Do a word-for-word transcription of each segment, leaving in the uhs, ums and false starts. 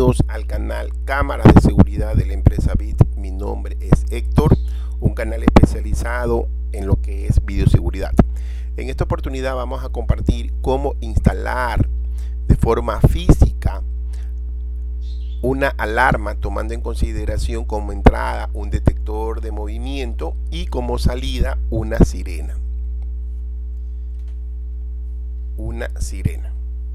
bienvenidos al canal Cámaras de Seguridad de la empresa Bit. Mi nombre es Héctor, un canal especializado en lo que es videoseguridad. En esta oportunidad vamos a compartir cómo instalar de forma física una alarma, tomando en consideración como entrada un detector de movimiento y como salida una sirena. Una sirena.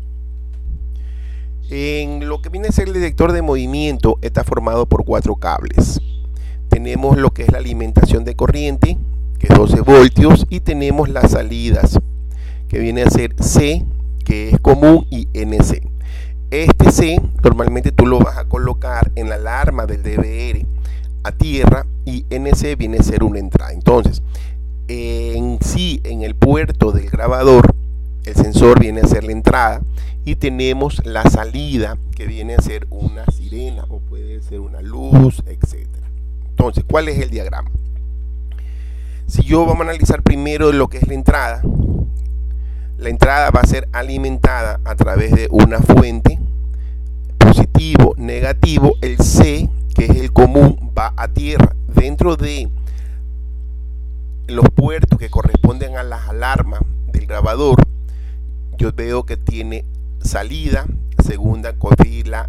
En lo que viene a ser el detector de movimiento, está formado por cuatro cables. Tenemos lo que es la alimentación de corriente, que es doce voltios, y tenemos las salidas, que viene a ser C, que es común, y N C. Este C normalmente tú lo vas a colocar en la alarma del D V R a tierra, y N C viene a ser una entrada. Entonces, en sí, en el puerto del grabador, el sensor viene a ser la entrada y tenemos la salida, que viene a ser una sirena o puede ser una luz, etcétera. Entonces, ¿cuál es el diagrama? Si yo vamos a analizar primero lo que es la entrada, la entrada va a ser alimentada a través de una fuente, positivo, negativo. El C, que es el común, va a tierra. Dentro de los puertos que corresponden a las alarmas del grabador, yo veo que tiene salida, segunda, y la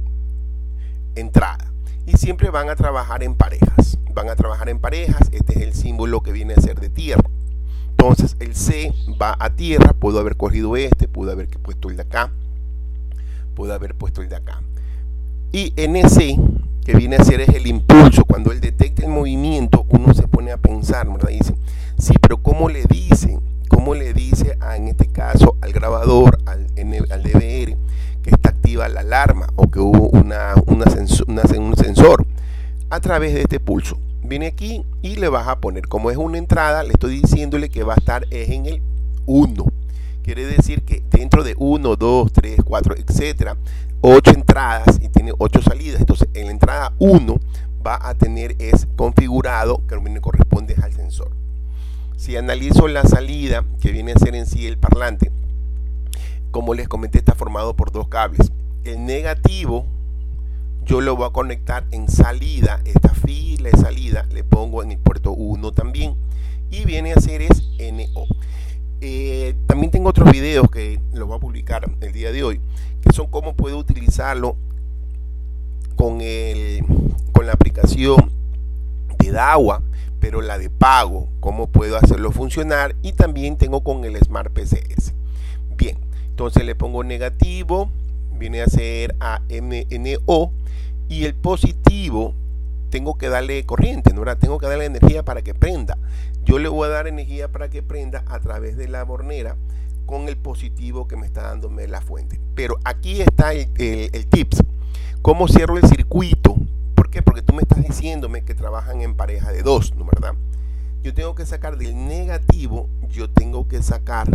entrada. Y siempre van a trabajar en parejas. Van a trabajar en parejas. Este es el símbolo que viene a ser de tierra. Entonces el C va a tierra. Puedo haber cogido este, puedo haber puesto el de acá, puedo haber puesto el de acá. Y N C, que viene a ser es el impulso. Cuando él detecta el movimiento, uno se pone a pensar, ¿verdad? Y dice, sí, pero ¿cómo le dice? ¿Cómo le dice a, en este caso al grabador, al, al D V R, que está activa la alarma o que hubo una, una sensor, una, un sensor? A través de este pulso. Viene aquí y le vas a poner, como es una entrada, le estoy diciéndole que va a estar es en el uno. Quiere decir que dentro de uno, dos, tres, cuatro, etcétera, ocho entradas y tiene ocho salidas. Entonces en la entrada uno va a tener es configurado, que me corresponde al sensor. Si analizo la salida, que viene a ser en sí el parlante, como les comenté, está formado por dos cables. El negativo yo lo voy a conectar en salida, esta fila de salida le pongo en el puerto uno también, y viene a ser es N O. Eh, también tengo otros videos que los voy a publicar el día de hoy, que son cómo puedo utilizarlo con, el, con la aplicación de DAWA, pero la de pago, cómo puedo hacerlo funcionar, y también tengo con el Smart P C S. Bien, entonces le pongo negativo, viene a ser a M N O, y el positivo tengo que darle corriente, ¿no? Tengo que darle energía para que prenda. Yo le voy a dar energía para que prenda a través de la bornera con el positivo que me está dándome la fuente. Pero aquí está el, el, el tips. ¿Cómo cierro el circuito? ¿Por qué? Porque tú me estás diciéndome que trabajan en pareja de dos, ¿no? ¿Verdad? Yo tengo que sacar del negativo, yo tengo que sacar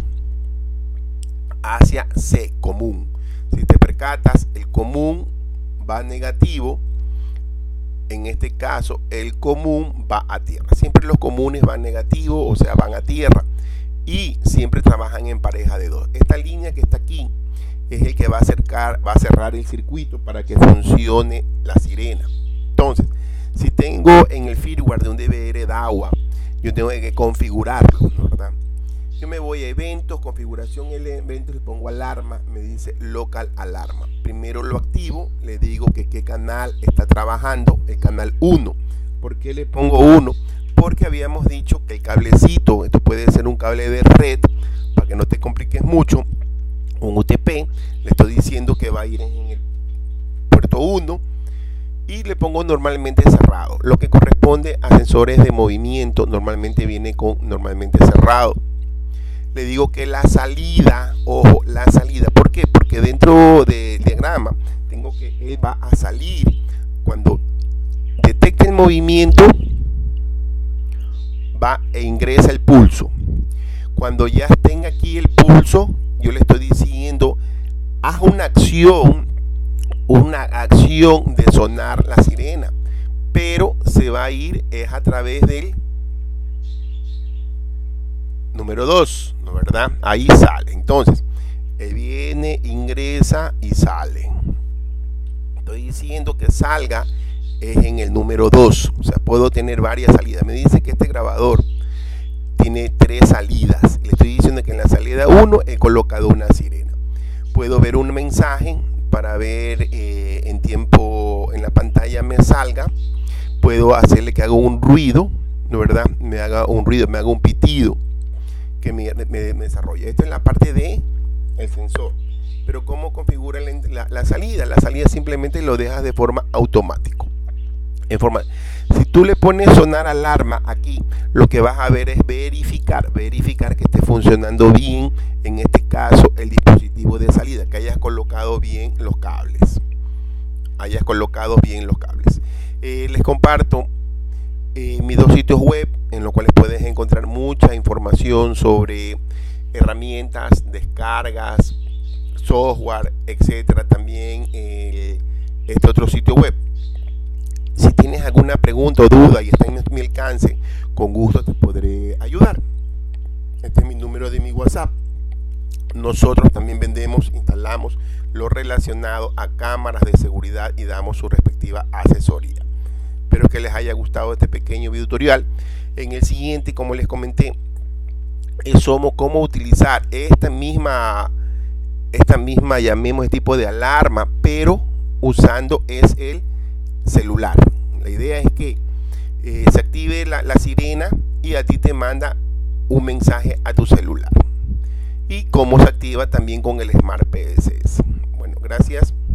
hacia C, común. Si te percatas, el común va negativo. En este caso, el común va a tierra. Siempre los comunes van negativo, o sea, van a tierra. Y siempre trabajan en pareja de dos. Esta línea que está aquí es el que va a, acercar, va a cerrar el circuito para que funcione la sirena. Entonces, si tengo en el firmware de un D V R DAWA, yo tengo que configurarlo, ¿no? ¿Verdad? Yo me voy a eventos, configuración eventos, le pongo alarma, me dice local alarma. Primero lo activo, le digo que qué canal está trabajando, el canal uno. ¿Por qué le pongo uno? Porque habíamos dicho que el cablecito, esto puede ser un cable de red, para que no te compliques mucho, un U T P, le estoy diciendo que va a ir en el puerto uno, y le pongo normalmente cerrado. Lo que corresponde a sensores de movimiento normalmente viene con normalmente cerrado. Le digo que la salida, ojo, la salida, ¿por qué? Porque dentro del diagrama tengo que él va a salir cuando detecte el movimiento, va e ingresa el pulso. Cuando ya tenga aquí el pulso, yo le estoy diciendo haz una acción, una acción de sonar la sirena, pero se va a ir es a través del número dos, ¿no? ¿Verdad? Ahí sale. Entonces, él viene, ingresa y sale. estoy diciendo que salga es en el número dos. O sea, puedo tener varias salidas. Me dice que este grabador tiene tres salidas. Le estoy diciendo que en la salida uno he colocado una sirena. Puedo ver un mensaje para ver eh, en tiempo en la pantalla me salga. Puedo hacerle que haga un ruido, ¿no verdad? Me haga un ruido, me haga un pitido que me, me, me desarrolle. Esto es la parte de el sensor. Pero ¿cómo configura la, la, la salida? La salida simplemente lo dejas de forma automática. En forma, si tú le pones sonar alarma aquí, lo que vas a ver es verificar, verificar que esté funcionando bien, en este caso el dispositivo de salida, que hayas colocado bien los cables, hayas colocado bien los cables. Eh, les comparto eh, mis dos sitios web en los cuales puedes encontrar mucha información sobre herramientas, descargas, software, etcétera. También eh, este otro sitio web. Si tienes alguna pregunta o duda y está en mi alcance, con gusto te podré ayudar. Este es mi número de mi WhatsApp. Nosotros también vendemos, instalamos lo relacionado a cámaras de seguridad y damos su respectiva asesoría. Espero que les haya gustado este pequeño video tutorial. En el siguiente, como les comenté, es somos cómo utilizar esta misma, esta misma, llamemos este tipo de alarma, pero usando es el celular. La idea es que eh, se active la, la sirena y a ti te manda un mensaje a tu celular. Y cómo se activa también con el Smart P S S. Bueno, gracias.